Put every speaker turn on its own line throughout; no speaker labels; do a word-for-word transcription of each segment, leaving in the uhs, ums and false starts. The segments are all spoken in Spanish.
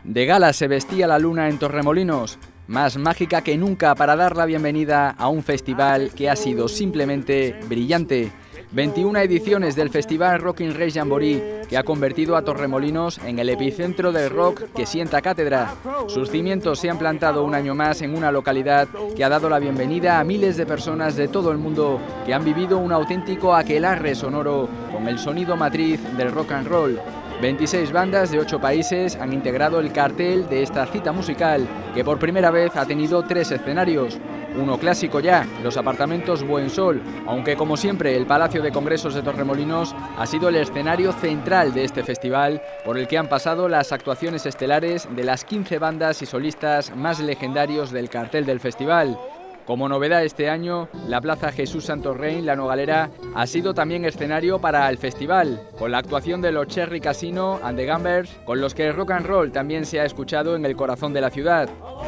De gala se vestía la luna en Torremolinos, más mágica que nunca para dar la bienvenida a un festival que ha sido simplemente brillante. veintiuna ediciones del Festival Rock in Res Jamboree, que ha convertido a Torremolinos en el epicentro del rock que sienta cátedra. Sus cimientos se han plantado un año más en una localidad que ha dado la bienvenida a miles de personas de todo el mundo que han vivido un auténtico aquelarre sonoro con el sonido matriz del rock and roll. veintiséis bandas de ocho países han integrado el cartel de esta cita musical, que por primera vez ha tenido tres escenarios. Uno clásico ya, los apartamentos Buen Sol, aunque como siempre el Palacio de Congresos de Torremolinos ha sido el escenario central de este festival, por el que han pasado las actuaciones estelares de las quince bandas y solistas más legendarios del cartel del festival. Como novedad este año, la Plaza Jesús Santos Rey, La Nogalera, ha sido también escenario para el festival, con la actuación de los Cherry Casino and the Gambers, con los que el rock and roll también se ha escuchado en el corazón de la ciudad.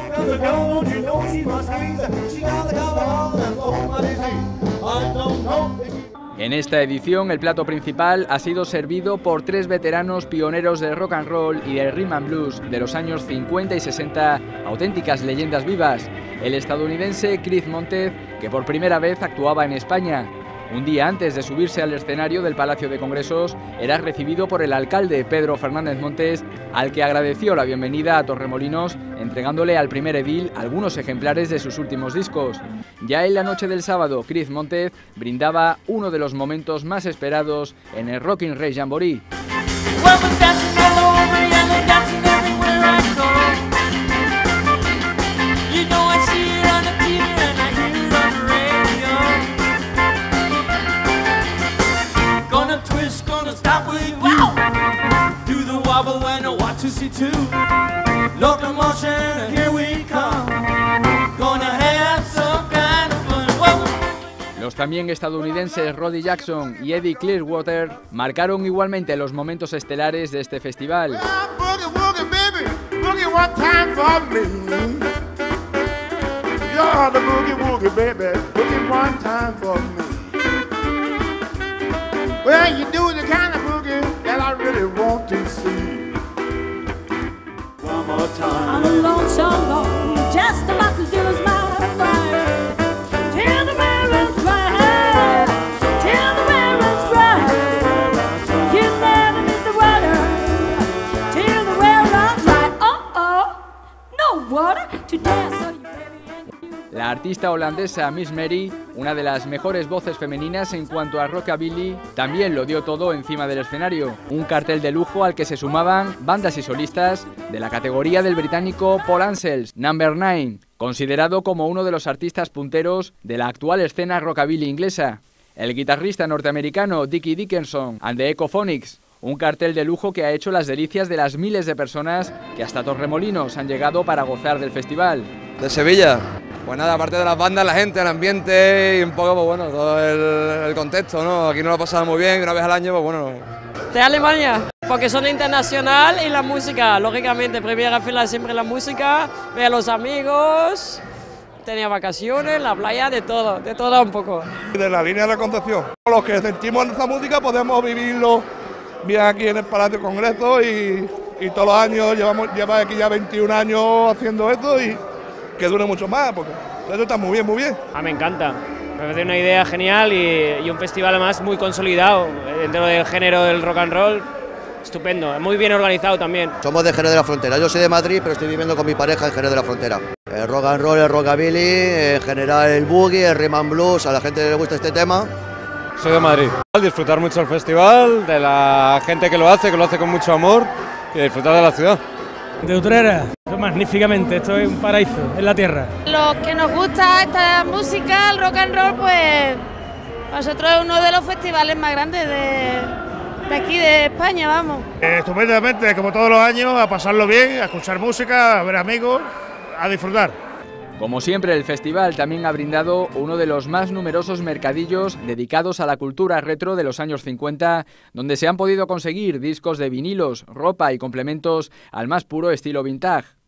En esta edición, el plato principal ha sido servido por tres veteranos pioneros del rock and roll y del rhythm and blues de los años cincuenta y sesenta, auténticas leyendas vivas. El estadounidense Chris Montez, que por primera vez actuaba en España. Un día antes de subirse al escenario del Palacio de Congresos, era recibido por el alcalde Pedro Fernández Montes, al que agradeció la bienvenida a Torremolinos, entregándole al primer edil algunos ejemplares de sus últimos discos. Ya en la noche del sábado, Chris Montez brindaba uno de los momentos más esperados en el Rock in Res Jamboree. Los también estadounidenses Roddy Jackson y Eddie Clearwater marcaron igualmente los momentos estelares de este festival. La artista holandesa Miss Mary, una de las mejores voces femeninas en cuanto a rockabilly, también lo dio todo encima del escenario. Un cartel de lujo al que se sumaban bandas y solistas de la categoría del británico Paul Ansells, Number nueve, considerado como uno de los artistas punteros de la actual escena rockabilly inglesa. El guitarrista norteamericano Dickie Dickinson and the Echophonics, un cartel de lujo que ha hecho las delicias de las miles de personas que hasta Torremolinos han llegado para gozar del festival.
De Sevilla. Pues nada, aparte de las bandas, la gente, el ambiente y un poco, pues bueno, todo el, el contexto, ¿no? Aquí nos lo pasamos muy bien, una vez al año, pues bueno.
De Alemania, porque son internacional y la música, lógicamente, primera fila siempre la música, ver a los amigos, tenía vacaciones, la playa, de todo, de todo un poco.
De la línea de la Concepción, los que sentimos esta música podemos vivirlo bien aquí en el Palacio de Congresos y, y todos los años, llevamos lleva aquí ya veintiún años haciendo esto y que dure mucho más, porque eso está muy bien, muy bien.
Ah, me encanta, me parece una idea genial y, y un festival además muy consolidado dentro del género del rock and roll, estupendo, muy bien organizado también.
Somos de Jerez de la Frontera, yo soy de Madrid, pero estoy viviendo con mi pareja en Jerez de la Frontera. El rock and roll, el rockabilly, en general el boogie, el rhythm and blues, a la gente le gusta este tema.
Soy de Madrid. Disfrutar mucho el festival, de la gente que lo hace, que lo hace con mucho amor y disfrutar de la ciudad.
De Utrera, magníficamente, esto es un paraíso, en la tierra.
Los que nos gusta esta música, el rock and roll, pues nosotros es uno de los festivales más grandes de, de aquí, de España, vamos.
Eh, estupendamente, como todos los años, a pasarlo bien, a escuchar música, a ver amigos, a disfrutar.
Como siempre, el festival también ha brindado uno de los más numerosos mercadillos dedicados a la cultura retro de los años cincuenta, donde se han podido conseguir discos de vinilos, ropa y complementos al más puro estilo vintage.